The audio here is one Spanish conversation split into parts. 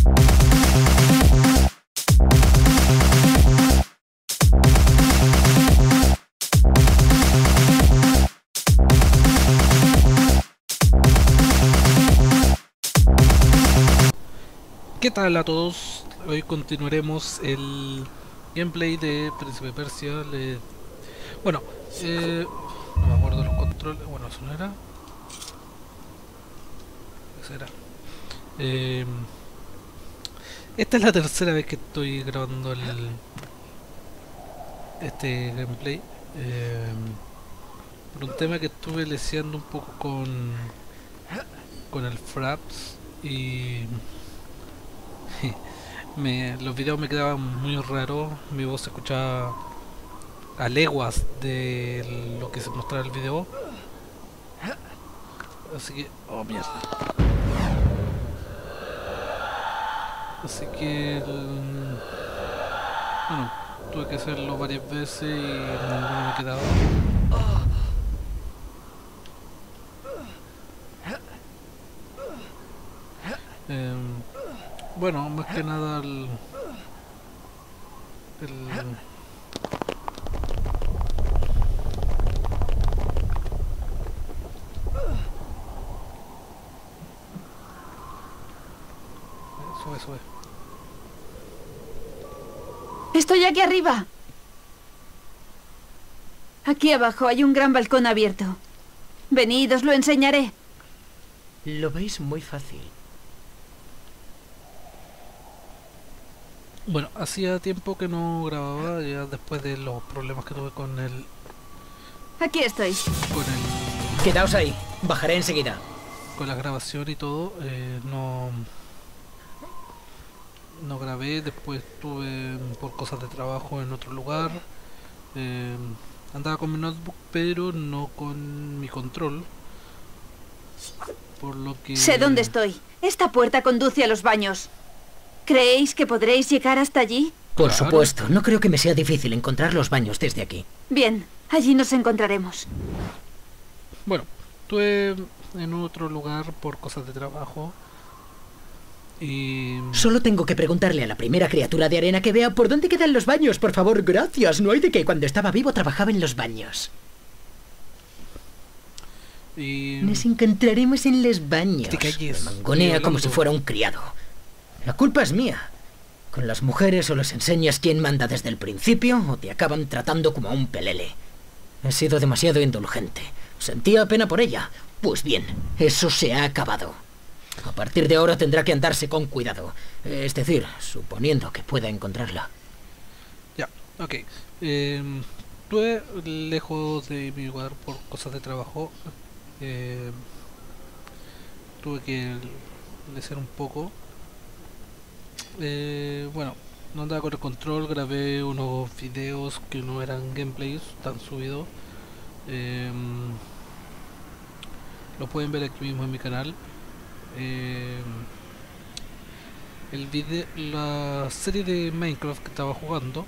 ¿Qué tal a todos? Hoy continuaremos el gameplay de Príncipe Persia. Bueno, no me acuerdo los controles. Bueno, eso no era. Eso era. Esta es la tercera vez que estoy grabando este gameplay. Por un tema que estuve leseando un poco con el Fraps y los videos me quedaban muy raros, mi voz se escuchaba a leguas de lo que se mostraba en el video, así que, oh mierda, así que bueno, tuve que hacerlo varias veces y ninguno me quedaba. Bueno, más que nada sube. Estoy aquí arriba. Aquí abajo hay un gran balcón abierto. Venid, os lo enseñaré. Lo veis muy fácil. Bueno, hacía tiempo que no grababa, ya después de los problemas que tuve con Aquí estoy. Quedaos ahí, bajaré enseguida. Con la grabación y todo, no grabé. Después estuve por cosas de trabajo en otro lugar. Andaba con mi notebook, pero no con mi control, por lo que... Sé dónde estoy. Esta puerta conduce a los baños. ¿Creéis que podréis llegar hasta allí? Por supuesto, no creo que me sea difícil encontrar los baños desde aquí. Bien, allí nos encontraremos. Bueno, estuve en otro lugar por cosas de trabajo y... Solo tengo que preguntarle a la primera criatura de arena que vea por dónde quedan los baños, por favor, gracias. No hay de qué, cuando estaba vivo trabajaba en los baños. Nos encontraremos en los baños. Me mangonea como si fuera un criado. La culpa es mía. Con las mujeres o les enseñas quién manda desde el principio o te acaban tratando como a un pelele. He sido demasiado indulgente. Sentía pena por ella. Pues bien, eso se ha acabado. A partir de ahora tendrá que andarse con cuidado. Es decir, suponiendo que pueda encontrarla. Ya, ok. Estuve lejos de mi lugar por cosas de trabajo. Tuve que lesear un poco. Bueno, no andaba con el control, grabé unos videos que no eran gameplays, están subidos. Lo pueden ver aquí mismo en mi canal. La serie de Minecraft que estaba jugando,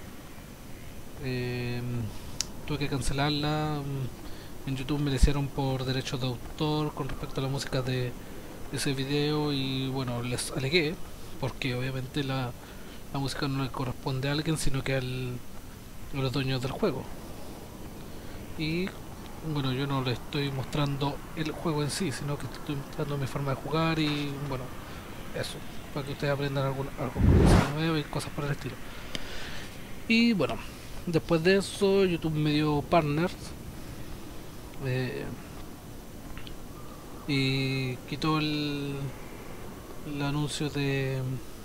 tuve que cancelarla. En YouTube me hicieron por derechos de autor con respecto a la música de ese video y bueno, les alegué porque obviamente la música no le corresponde a alguien sino que a los dueños del juego. Y bueno, yo no le estoy mostrando el juego en sí, sino que estoy mostrando mi forma de jugar y bueno, eso, para que ustedes aprendan algo nuevo y cosas por el estilo. Y bueno, después de eso YouTube me dio partners y quitó el anuncio de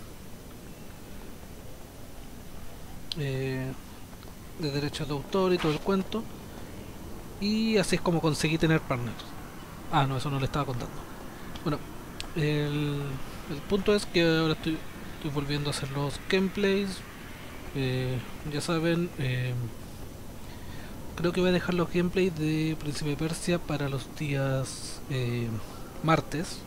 derechos de autor y todo el cuento, y así es como conseguí tener partners. Ah, no, eso no le estaba contando. Bueno, el punto es que ahora estoy volviendo a hacer los gameplays. Ya saben, creo que voy a dejar los gameplays de Príncipe Persia para los días martes.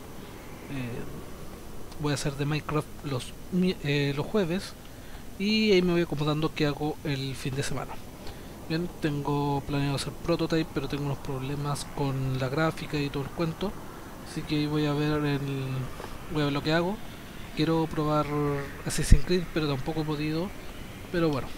Voy a hacer de Minecraft los jueves y ahí me voy acomodando qué hago el fin de semana. Bien, tengo planeado hacer Prototype, pero tengo unos problemas con la gráfica y todo el cuento, así que voy a ver lo que hago. quiero probar Assassin's Creed, pero tampoco he podido. Pero bueno,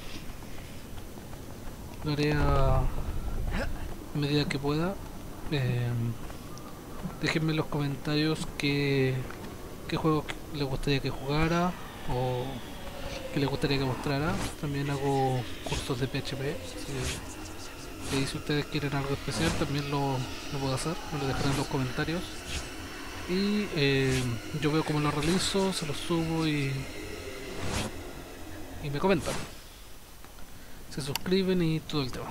lo haré a medida que pueda. Déjenme en los comentarios qué juegos les gustaría que jugara o que les gustaría que mostrara. También hago cursos de PHP. Si ustedes quieren algo especial, también lo puedo hacer. Me lo dejarán en los comentarios. Y yo veo cómo lo realizo, se los subo y me comentan. Se suscriben y todo el tema.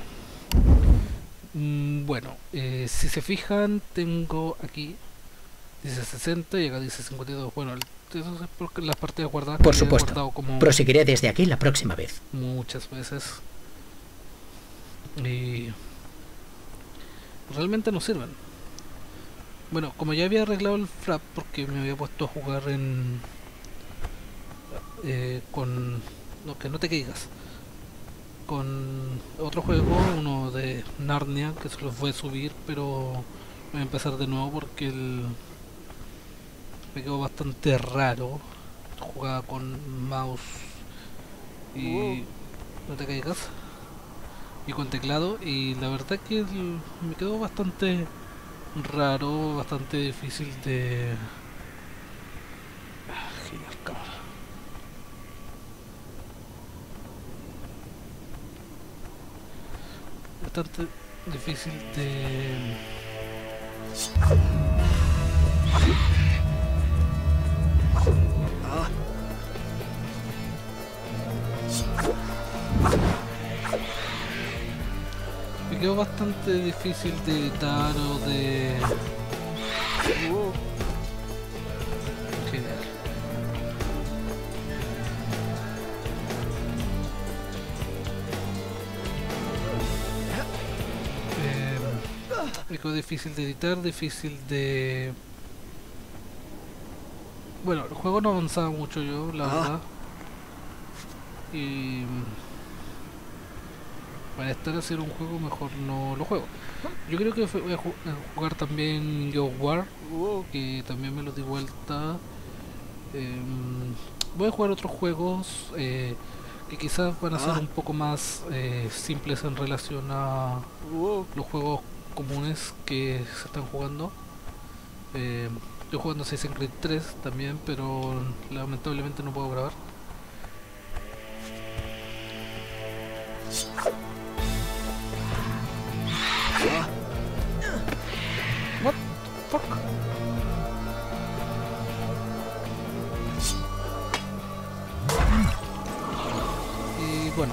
Bueno, si se fijan, tengo aquí dice 60 y acá dice 52. Bueno, eso es porque las partidas guardadas. Por supuesto, proseguiré desde aquí la próxima vez. Muchas veces. Y realmente no sirven. Bueno, como ya había arreglado el frap porque me había puesto a jugar con... No, que no te caigas. Con otro juego, uno de Narnia, que se los voy a subir, pero voy a empezar de nuevo porque me quedó bastante raro. Jugaba con mouse y... No te caigas. Y con teclado, y la verdad que me quedó bastante raro, bastante difícil de... Genial, cámara. Bastante difícil de... Me quedó bastante difícil de editar o de... Genial. Me quedó difícil de editar, difícil de... Bueno, el juego no avanzaba mucho yo, la verdad. Y... para estar haciendo un juego mejor no lo juego. Yo creo que voy a jugar también God of War, que también me lo di vuelta. Voy a jugar otros juegos que quizás van a ser un poco más simples en relación a los juegos comunes que se están jugando. Estoy jugando Assassin's Creed 3 también, pero lamentablemente no puedo grabar. What the fuck? Y bueno,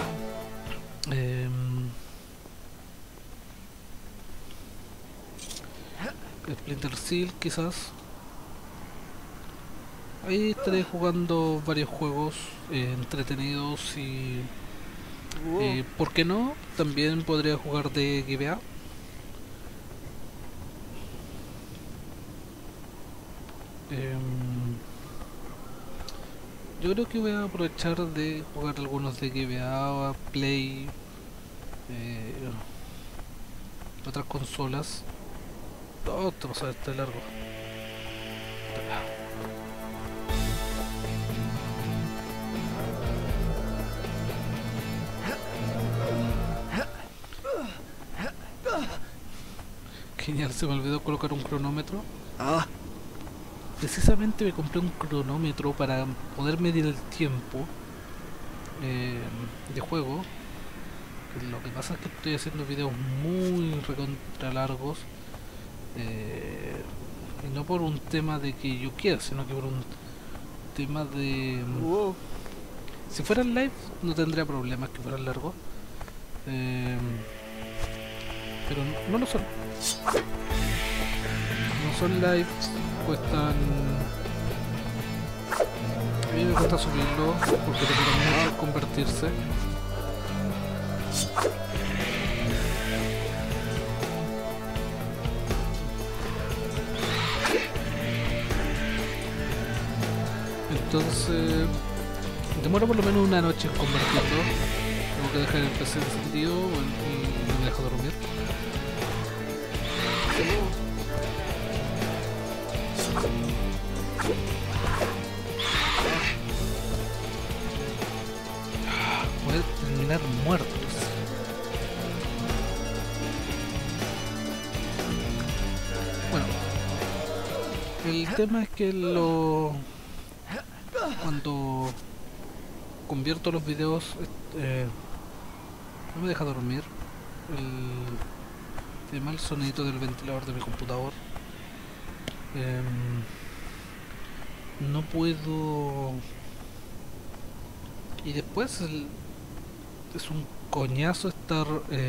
Splinter Cell quizás. Ahí estaré jugando varios juegos entretenidos y ¿por qué no? También podría jugar de GBA. Yo creo que voy a aprovechar de jugar algunos de GBA, Play, otras consolas. Otro, o sea, está largo. Genial, se me olvidó colocar un cronómetro. Precisamente me compré un cronómetro para poder medir el tiempo de juego. Lo que pasa es que estoy haciendo videos muy recontra largos. Y no por un tema de que yo quiera, sino que por un tema de... Si fueran live no tendría problemas que fueran largos. Pero no lo son. No son live, cuestan... A mí me cuesta subirlo porque demora mucho convertirse. Entonces demora por lo menos una noche en convertirlo. Tengo que dejar el PC encendido y no me dejo dormir. tener muertos. Bueno, el tema es que cuando convierto los videos no me deja dormir el mal sonidito del ventilador de mi computador. No puedo, y después es un coñazo estar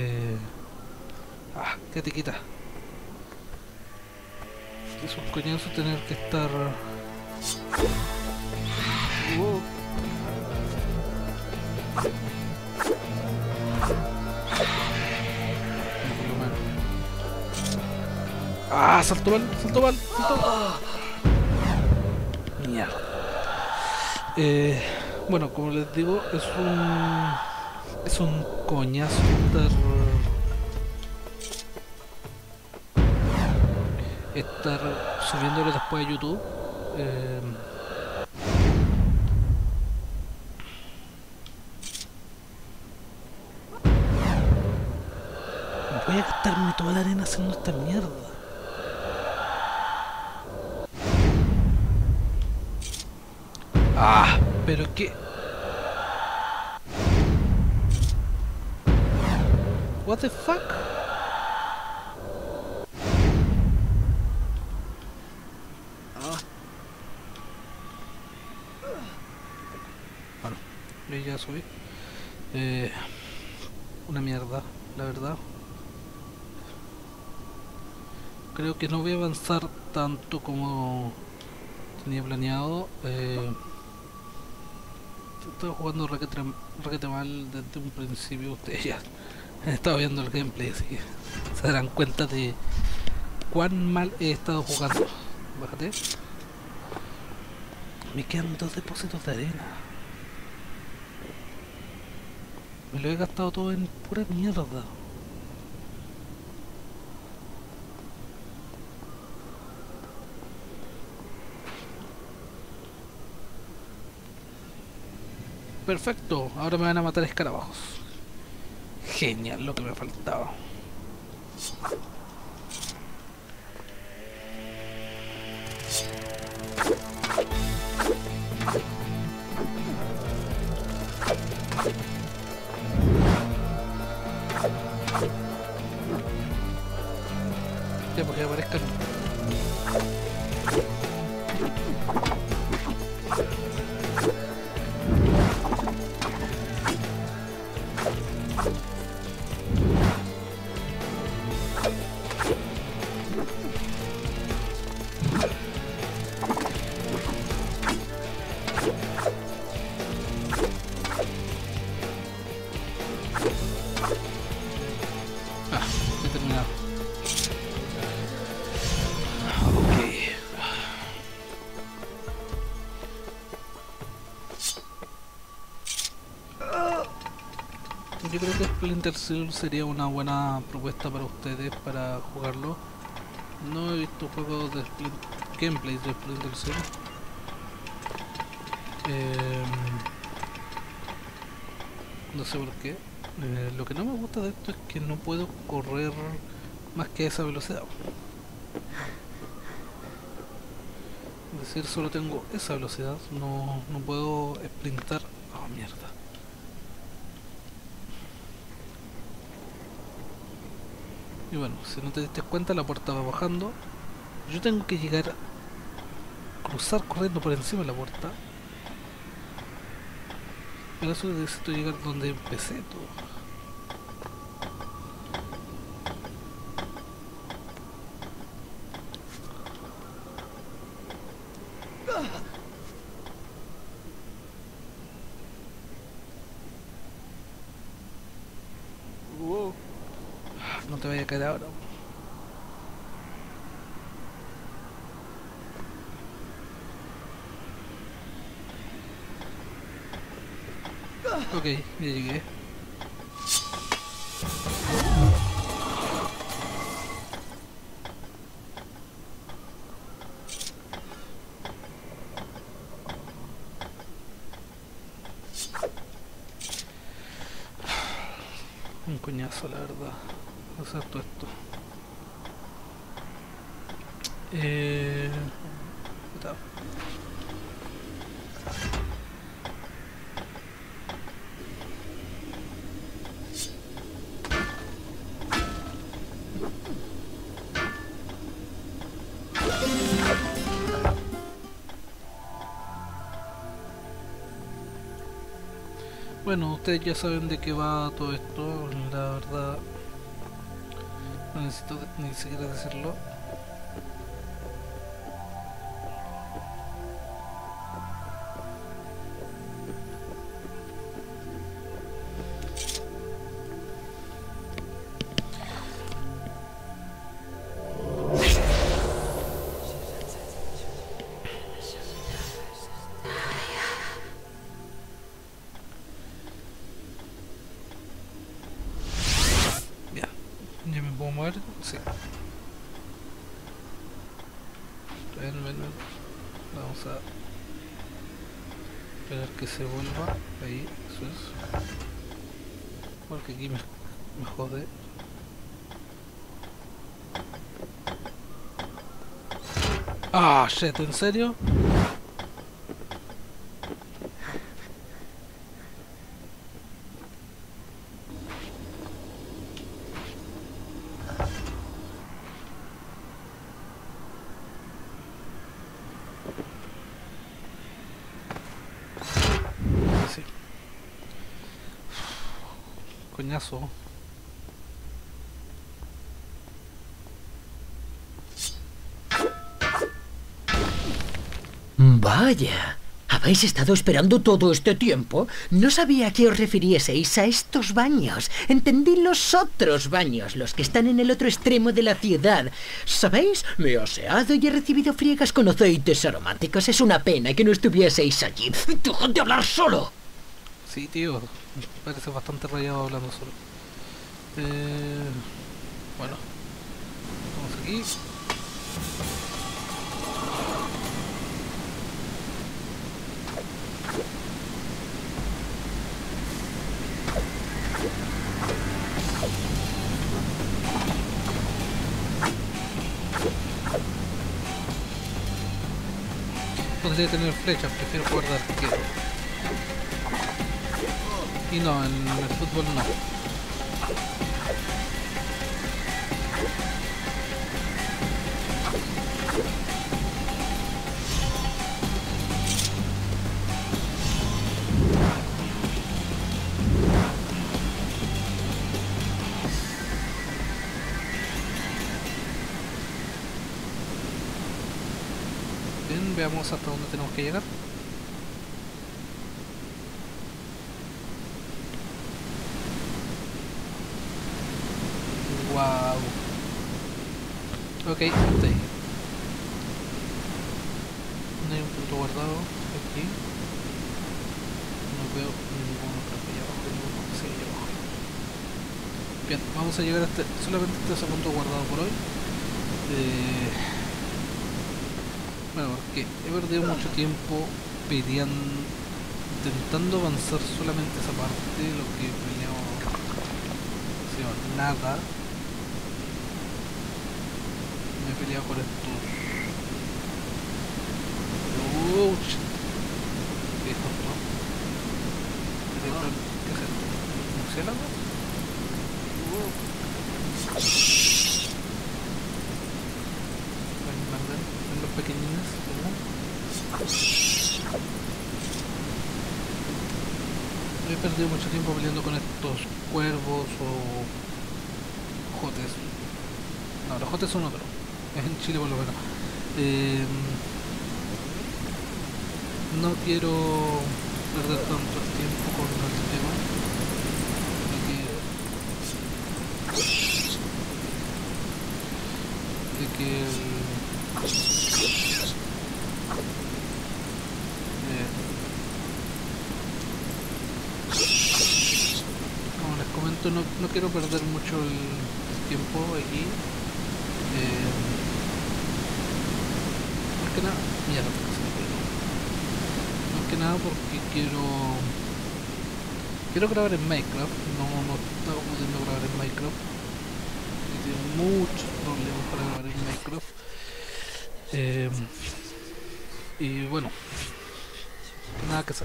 quédate quita. Es un coñazo tener que estar saltó mal. Mierda. Bueno, como les digo, es un coñazo estar subiéndolo después a YouTube. Voy a gastarme toda la arena haciendo esta mierda. Pero qué... What the fuck? Bueno, yo ya subí. Una mierda, la verdad. Creo que no voy a avanzar tanto como tenía planeado. Estoy jugando requete mal desde un principio. Ustedes ya han estado viendo el gameplay, así que se darán cuenta de cuán mal he estado jugando. Bájate. Me quedan 2 depósitos de arena. Me lo he gastado todo en pura mierda. Perfecto, ahora me van a matar escarabajos. Genial, lo que me faltaba. Ya, porque aparezcan. Yo creo que Splinter Cell sería una buena propuesta para ustedes para jugarlo. No he visto juegos de gameplay de Splinter Cell. No sé por qué. Lo que no me gusta de esto es que no puedo correr más que a esa velocidad. Es decir, solo tengo esa velocidad, no puedo sprintar. Oh, mierda. Y bueno, si no te diste cuenta, la puerta va bajando. Yo tengo que llegar, cruzar corriendo por encima de la puerta. Para eso necesito llegar donde empecé todo. Wow. No te vaya a caer ahora. Ok, ya llegué. un coñazo, la verdad, hacer todo esto. Está. Bueno, ustedes ya saben de qué va todo esto, la verdad no necesito ni siquiera decirlo. ¿Ya me puedo mover? Sí. Ven. Vamos a esperar que se vuelva. Ahí, eso es. Porque aquí me jode. Ah, shit, ¿en serio? Sí. Coñazo. Vaya, ¿habéis estado esperando todo este tiempo? No sabía que os refirieseis a estos baños. Entendí los otros baños, los que están en el otro extremo de la ciudad. ¿Sabéis? Me he aseado y he recibido friegas con aceites aromáticos. Es una pena que no estuvieseis allí. ¡Dejad de hablar solo! Sí, tío, parece bastante rayado hablando solo. Bueno, vamos aquí. Podría tener flechas, prefiero jugar de arquero. Y no, en el fútbol no. Bien, veamos hasta dónde tenemos que llegar. Wow. Ok, está ahí. No hay un punto guardado aquí. No veo ninguno allá abajo, ninguno que sigue allá abajo. Bien, vamos a llegar a solamente este punto guardado por hoy. Bueno, porque he perdido mucho tiempo peleando, intentando avanzar solamente esa parte, lo que he peleado nada. Me he peleado por estos. ¿Qué es esto? ¿Qué es esto? ¿Murciélago? Son los pequeñines, ¿verdad? He perdido mucho tiempo peleando con estos cuervos o jotes. No, los jotes son otros. Es en Chile por lo menos. No quiero perder tanto el tiempo con el tema. De que como les comento, no quiero perder mucho el tiempo aquí. Más que nada, más que nada porque quiero Quiero grabar en Minecraft, no estaba pudiendo grabar en Minecraft. Y tengo muchos problemas para grabar en Minecraft. Y bueno, nada que hacer.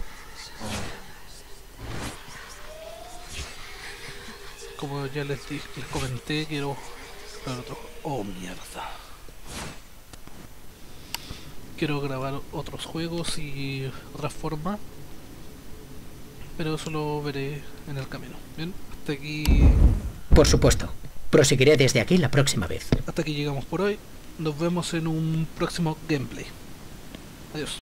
Como ya les comenté, quiero grabar otro. Oh mierda. Quiero grabar otros juegos y otras formas, pero eso lo veré en el camino. Bien, hasta aquí. Por supuesto. Proseguiré desde aquí la próxima vez. Hasta aquí llegamos por hoy. Nos vemos en un próximo gameplay. Adiós.